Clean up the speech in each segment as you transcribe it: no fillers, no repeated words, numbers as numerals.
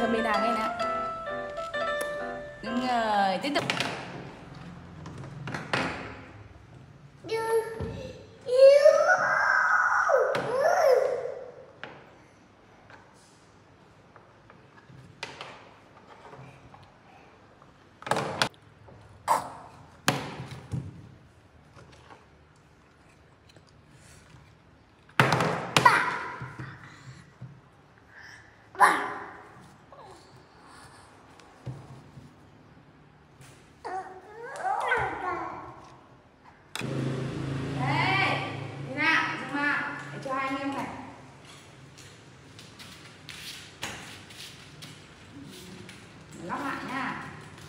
thơm bên nào nghe nè. Đúng rồi, tiếp tục. Lóc lại nha.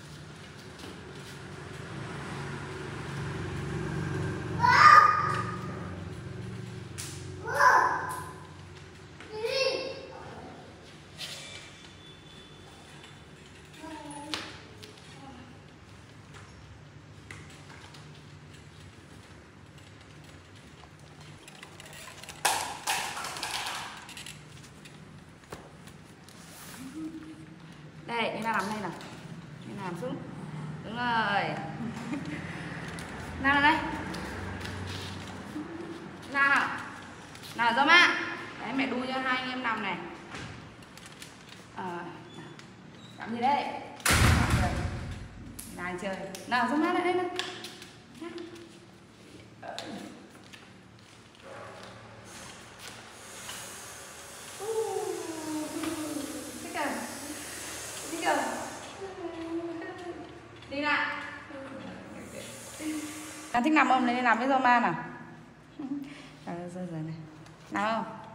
Đây, Nina nằm đây nào. Nina nằm xuống. Đúng rồi. Nào đây. Nào. Nào Roma. Đấy, mẹ đu cho hai anh em nằm này. Làm gì đấy? Nào chơi. Nào Roma lại đây nào. Đi lại. Đang thích nằm không? Lấy nằm với Roma nào. Giờ này. Nào không?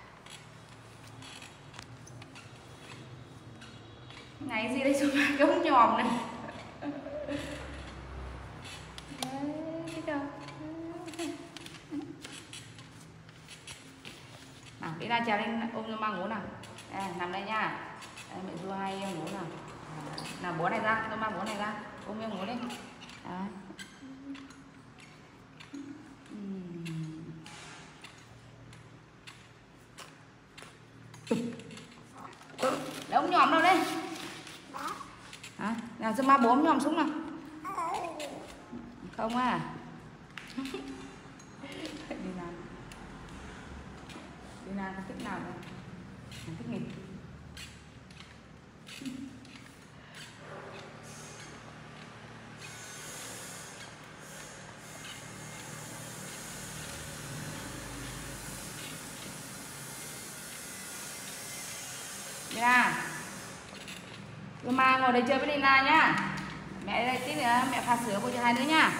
Ngày gì đây Roma giống nhòm này. Thích không? Nào, đi ra trèo lên ôm Roma ngủ nào. Nằm đây nha. Đây, mẹ đưa hai em ngủ nào. Nào bố này ra, Roma bố này ra. Ôm em ngủ đi. Đấy. Để ông nhòm đâu đây. Hả? Nào Roma bố ông nhòm xuống nào. Không à. Đi nào. Đi nào, không thích nào đâu. Không thích nghịch. Nina, Roma ngồi đây chơi với Nina nhá. Mẹ đây tí nữa mẹ pha sữa vô cho hai đứa nha.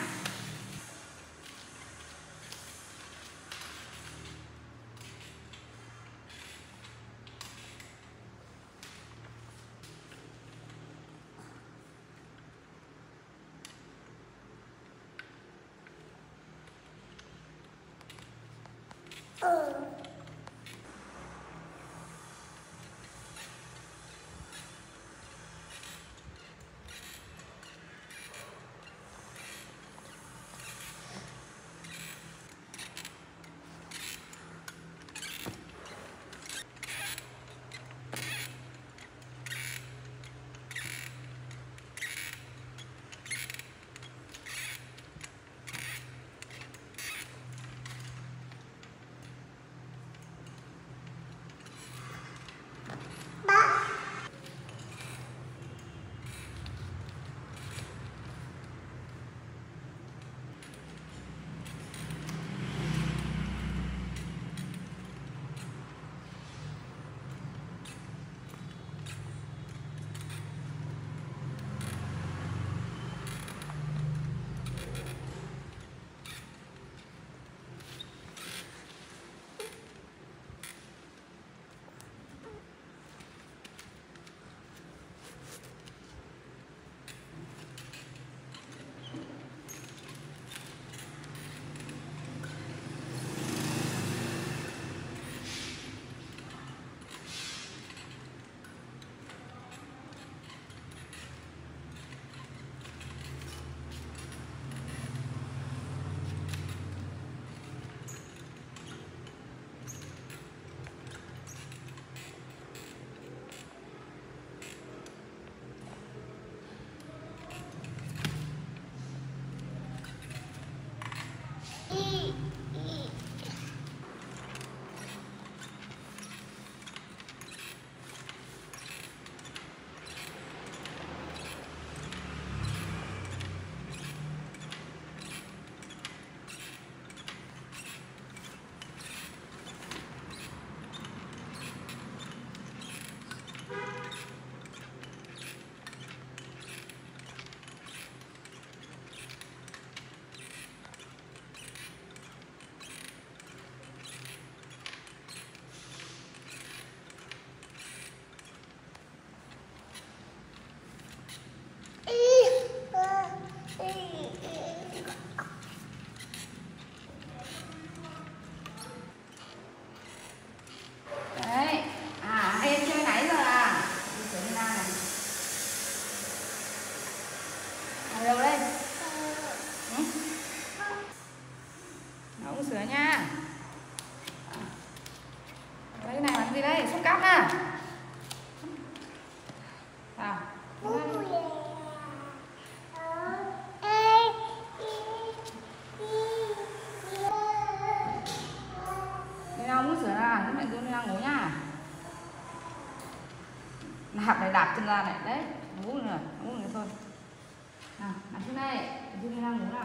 này đạp chân ra này đấy, ngủ nữa thôi. Nào nằm xuống đây, nằm xuống đây đang ngủ nào.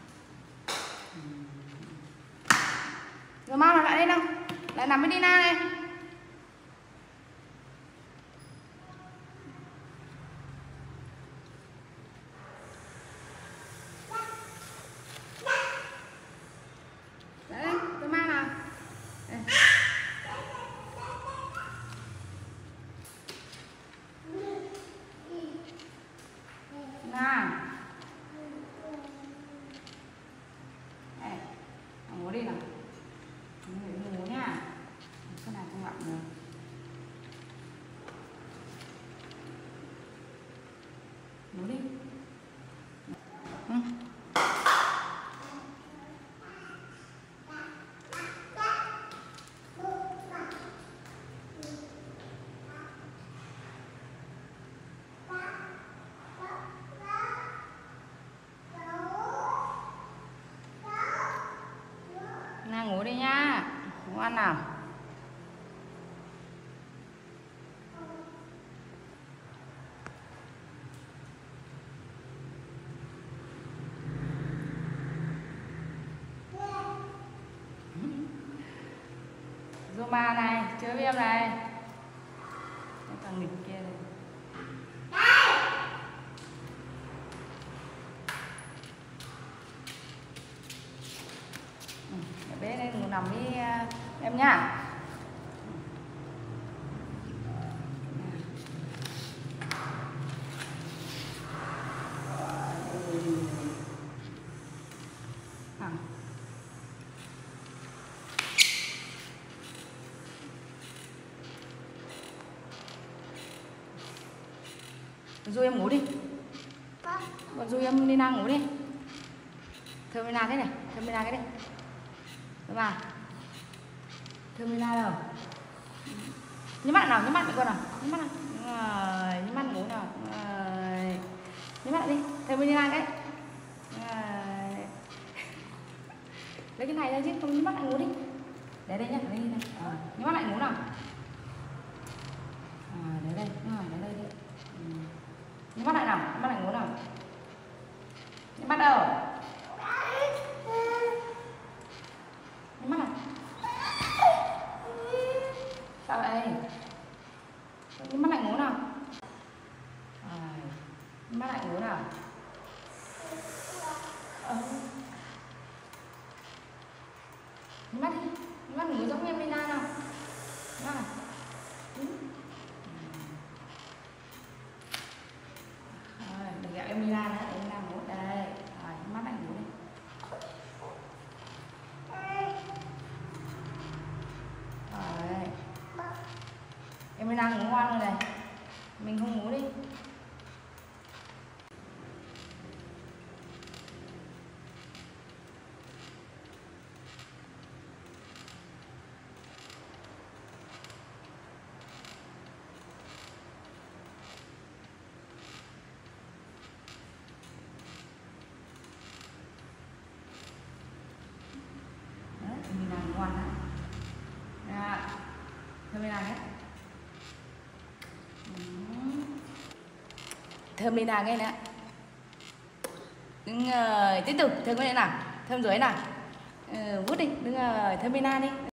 Rồi mau lại đây nào, lại nằm với Dina này. Đấy, tôi mang nào. Đây. Nào. Đây, ngủ đi nào. Ngủ nha. Cái này không gặp nữa. Ngủ đi. Ừ. Nào ngủ đi nha, ngoan nào. Roma này, chơi với em này. Cái thằng nghịch kia này. Bé đây ngủ nằm với em nhá. Ru em ngủ đi. Bọn Ru em đi ngủ đi. Thơm Mina cái này, thơm Mina cái này. Đúng không? Thơm Mina đâu? Nhắm mắt nào, nhắm mắt con nào. Nhắm mắt nào. Rồi, nhắm mắt ngủ nào. Rồi. Nhắm mắt đi. Thơm Mina cái. Rồi. Lấy cái này ra chứ không nhắm mắt lại ngủ đi. Để đây nhá, để đây này. Nhắm mắt lại ngủ nào. Để đây, để đây đi. Nhắm mắt lại nào, nhắm mắt lại ngủ nào. Nhắm mắt đâu? Nhắm mắt nào. Sao vậy? Nhắm mắt lại ngủ nào. Nhắm mắt lại ngủ nào. Nhắm mắt đi, nhắm mắt ngủ giống em Lina nào. Nhắm mắt nào. Đừng gẹo em Lina nữa, em Lina ngủ đây. Rồi, nhắm mắt lại ngủ đi. Rồi. Em Lina ngủ ngoan rồi này. Mình không ngủ đi. Ngoan đó. Thơm Mina nhé. Thơm Mina nghe nè. Đứng tiếp tục thơm cái này nào. Thơm dưới nào. Vút đi, đứng thơm Mina đi.